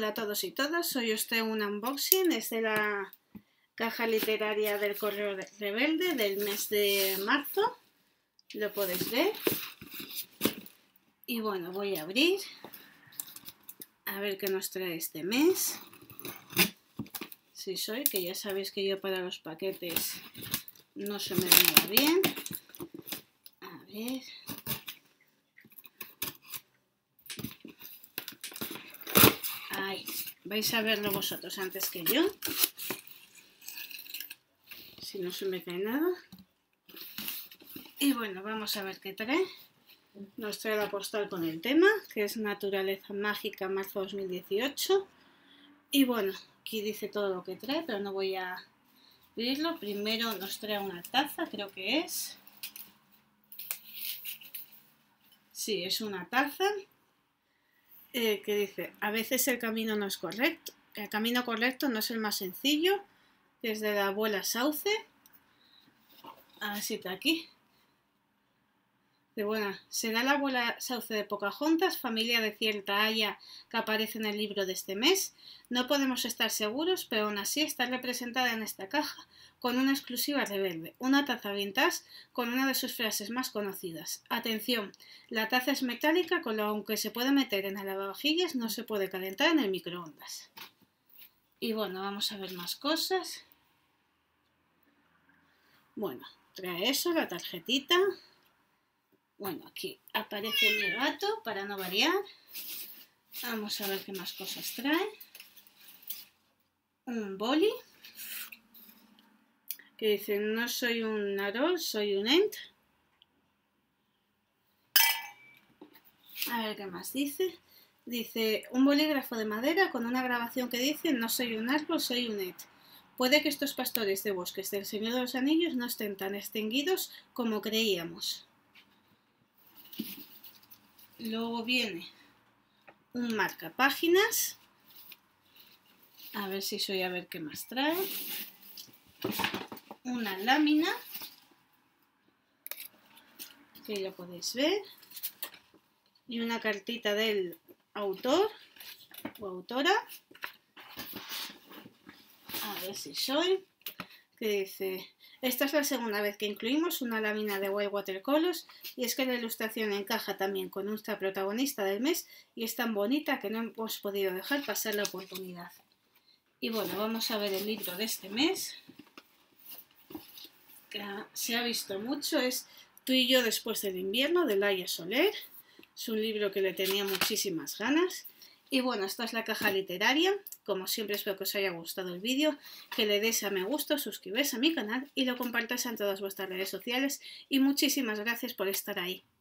Hola a todos y todas, hoy os traigo un unboxing, es de la caja literaria del Correo Rebelde del mes de marzo, lo podéis ver. Y bueno, voy a abrir, a ver qué nos trae este mes. Si soy, que ya sabéis que yo para los paquetes no se me da nada bien. A ver... Ahí, vais a verlo vosotros antes que yo, si no se me cae nada. Y bueno, vamos a ver qué trae. Nos trae la postal con el tema, que es Naturaleza Mágica, marzo 2018. Y bueno, aquí dice todo lo que trae, pero no voy a abrirlo. Primero nos trae una taza, creo que es. Sí, es una taza. Que dice, a veces el camino no es correcto, el camino correcto no es el más sencillo, desde la abuela Sauce, así está aquí, de buena, será la abuela Sauce de Pocahontas, familia de cierta haya que aparece en el libro de este mes, no podemos estar seguros, pero aún así está representada en esta caja, con una exclusiva rebelde, una taza vintage con una de sus frases más conocidas. Atención, la taza es metálica, con lo aunque se puede meter en el lavavajillas, no se puede calentar en el microondas. Y bueno, vamos a ver más cosas. Bueno, trae eso, la tarjetita. Bueno, aquí aparece mi gato, para no variar. Vamos a ver qué más cosas trae. Un boli. Que dice, no soy un narol, soy un ent. A ver qué más dice. Dice, un bolígrafo de madera con una grabación que dice, no soy un árbol, soy un ent. Puede que estos pastores de bosques del Señor de los Anillos no estén tan extinguidos como creíamos. Luego viene un marcapáginas. A ver si soy, a ver qué más trae. Una lámina, que lo podéis ver, y una cartita del autor o autora, a ver si soy, que dice, esta es la segunda vez que incluimos una lámina de White Watercolors y es que la ilustración encaja también con nuestra protagonista del mes y es tan bonita que no hemos podido dejar pasar la oportunidad. Y bueno, vamos a ver el libro de este mes, que se ha visto mucho, es Tú y yo después del invierno, de Laia Soler. Es un libro que le tenía muchísimas ganas. Y bueno, esta es la caja literaria. Como siempre espero que os haya gustado el vídeo, que le deis a me gusta, suscribáis a mi canal y lo compartáis en todas vuestras redes sociales. Y muchísimas gracias por estar ahí.